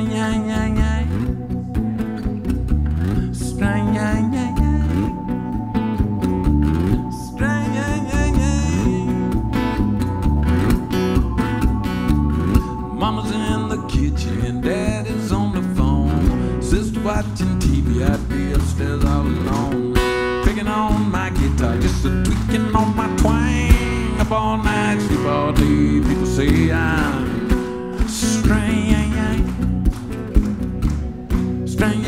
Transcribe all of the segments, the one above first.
Strange, strange, Mama's in the kitchen, Daddy's on the phone, Sister watching TV, I'd be upstairs all alone, picking on my guitar, just a tweaking on my twang. Up all night, sleep all day, people say I'm strange, strange,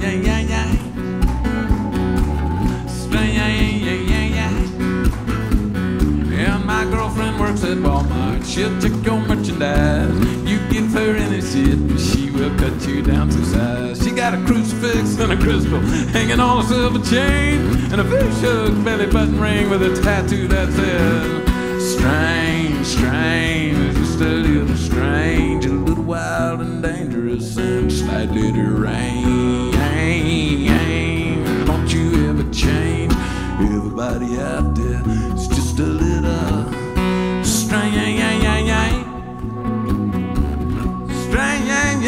and my girlfriend works at Walmart. She'll check your merchandise. You give her any shit, she will cut you down to size. She got a crucifix and a crystal hanging on a silver chain, and a fish hook belly button ring with a tattoo that says strange, strange, just a little strange, a little wild and dangerous and slightly deranged. Don't you ever change, everybody out there is just a little strange, strange,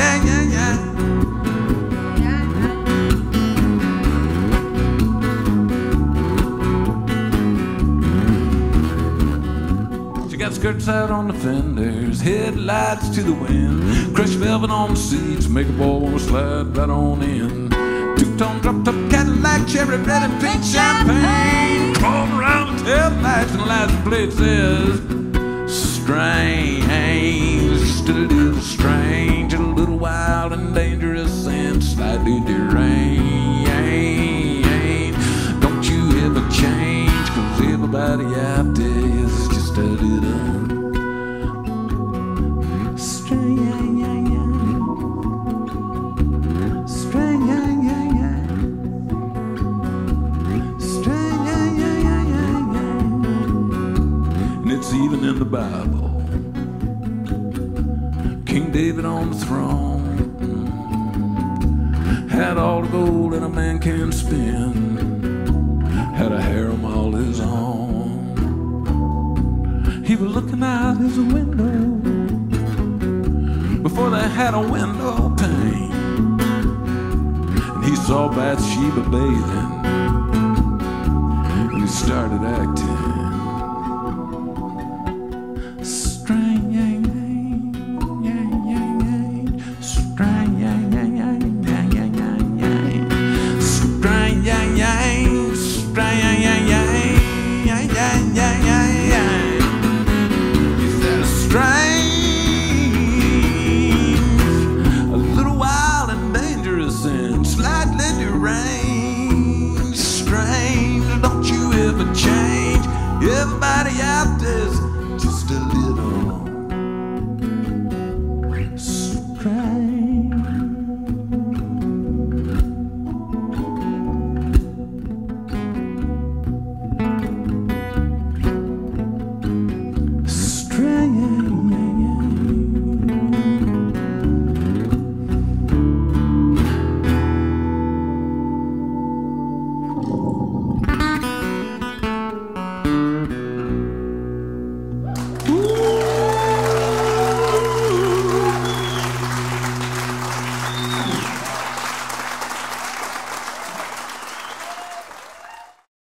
She got skirts out on the fenders, headlights to the wind, crushed velvet on the seats, make a boy wanna slide right on in. Two-tone drop-top Cadillac, cherry red and pink champagne, crawling around the taillights and the license plate says strange, just a little strange, a little wild and dangerous and slightly deranged. Don't you ever change, 'cause everybody out there is just a little strange, strange, and it's even in the Bible. King David on the throne had all the gold that a man can spend, had a harem all his own. He was looking out his window before they had a window pane, and he saw Bathsheba bathing, and he started acting